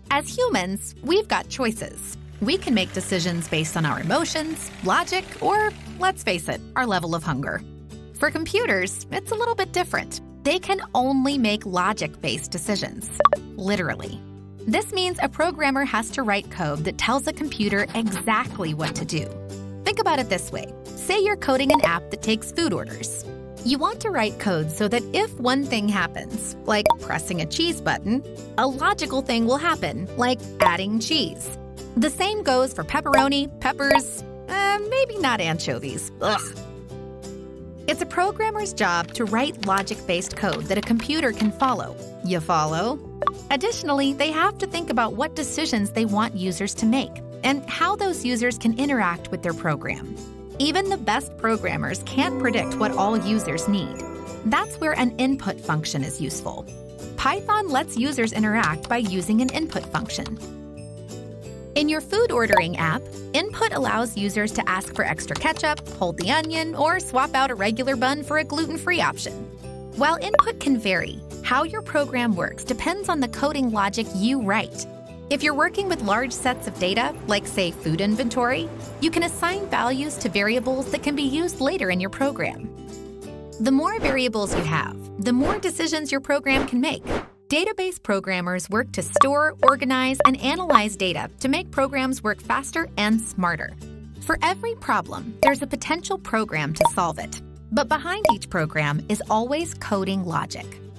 As humans, we've got choices. We can make decisions based on our emotions, logic, or, let's face it, our level of hunger. For computers, it's a little bit different. They can only make logic-based decisions, literally. This means a programmer has to write code that tells a computer exactly what to do. Think about it this way. Say you're coding an app that takes food orders. You want to write code so that if one thing happens, like pressing a cheese button, a logical thing will happen, like adding cheese. The same goes for pepperoni, peppers, maybe not anchovies. Ugh. It's a programmer's job to write logic-based code that a computer can follow. You follow? Additionally, they have to think about what decisions they want users to make and how those users can interact with their program. Even the best programmers can't predict what all users need. That's where an input function is useful. Python lets users interact by using an input function. In your food ordering app, input allows users to ask for extra ketchup, hold the onion, or swap out a regular bun for a gluten-free option. While input can vary, how your program works depends on the coding logic you write. If you're working with large sets of data, like say food inventory, you can assign values to variables that can be used later in your program. The more variables you have, the more decisions your program can make. Database programmers work to store, organize, and analyze data to make programs work faster and smarter. For every problem, there's a potential program to solve it. But behind each program is always coding logic.